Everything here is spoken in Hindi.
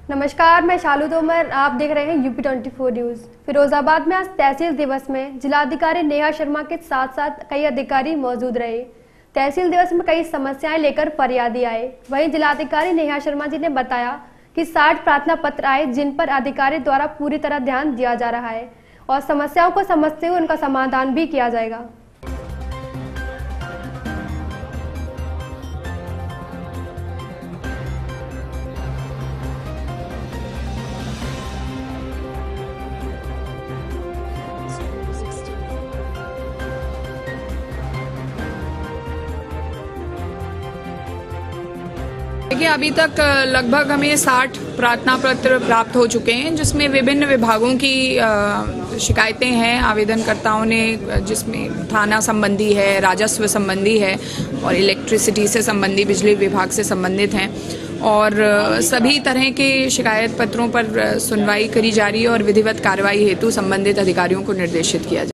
नमस्कार, मैं शालू तोमर। आप देख रहे हैं यूपी 24 न्यूज। फिरोजाबाद में आज तहसील दिवस में जिलाधिकारी नेहा शर्मा के साथ साथ कई अधिकारी मौजूद रहे। तहसील दिवस में कई समस्याएं लेकर फरियादी आए। वहीं जिलाधिकारी नेहा शर्मा जी ने बताया कि 60 प्रार्थना पत्र आए, जिन पर अधिकारी द्वारा पूरी तरह ध्यान दिया जा रहा है और समस्याओं को समझते हुए उनका समाधान भी किया जाएगा। देखिए, अभी तक लगभग हमें 60 प्रार्थना पत्र प्राप्त हो चुके हैं, जिसमें विभिन्न विभागों की शिकायतें हैं आवेदनकर्ताओं ने, जिसमें थाना संबंधी है, राजस्व संबंधी है और इलेक्ट्रिसिटी से संबंधी, बिजली विभाग से संबंधित हैं। और सभी तरह के शिकायत पत्रों पर सुनवाई करी जा रही है और विधिवत कार्रवाई हेतु संबंधित अधिकारियों को निर्देशित किया जा रहा है।